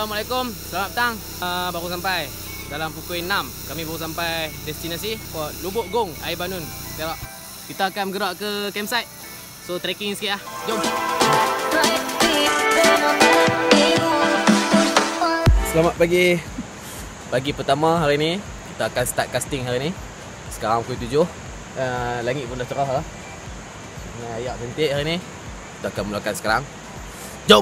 Assalamualaikum, selamat petang. Baru sampai dalam pukul 6. Kami baru sampai destinasi Port Lubuk Gong, Air Banun, Perak. Kita akan bergerak ke campsite. So trekking sikit lah. Jom. Selamat pagi. Pagi pertama hari ni. Kita akan start casting hari ni. Sekarang pukul 7. Langit pun dah cerah lah. Ayak cantik hari ni. Kita akan mulakan sekarang. Jom.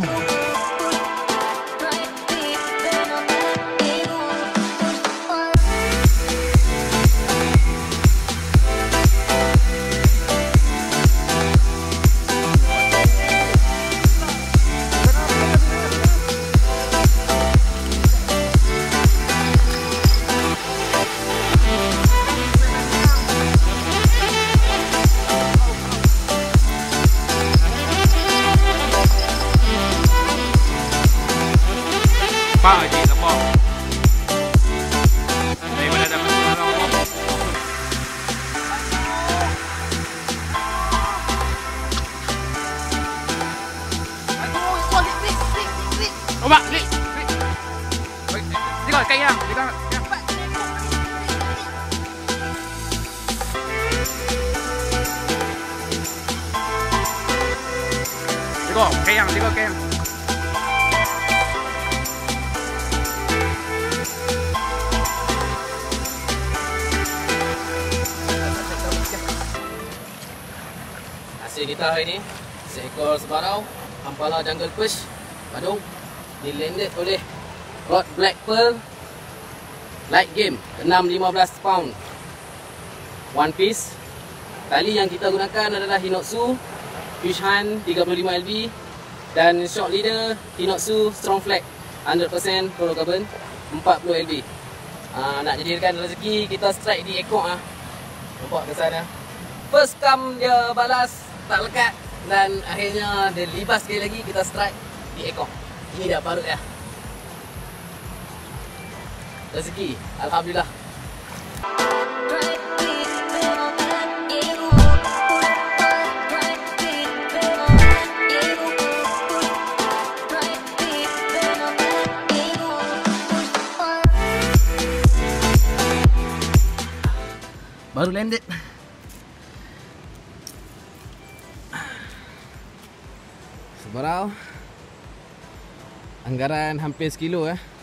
Pak Haji Lepok. Daripada dapat orang ngomong. Obat, ni. Tengok kain yang, tengok. Tengok kain yang, tengok kain yang. Hasil kita hari ni, seekor sebarau Ampala Jungle Perch Badung dilanded oleh Rod Black Pearl Light Game 6-15 pound one piece. Tali yang kita gunakan adalah Hinotsu Fish Hunt 35 lb dan shock leader Hinotsu Strong Flag 100% fluorocarbon 40 lb. Nak jadikan rezeki, kita strike di ekor ah. Nampak ke sana? First come dia balas tak lekat dan akhirnya dia libas sekali lagi, kita strike di ekor. Ini dah parut ya. Rezeki, alhamdulillah. Baru landed. Sebarau anggaran hampir sekilo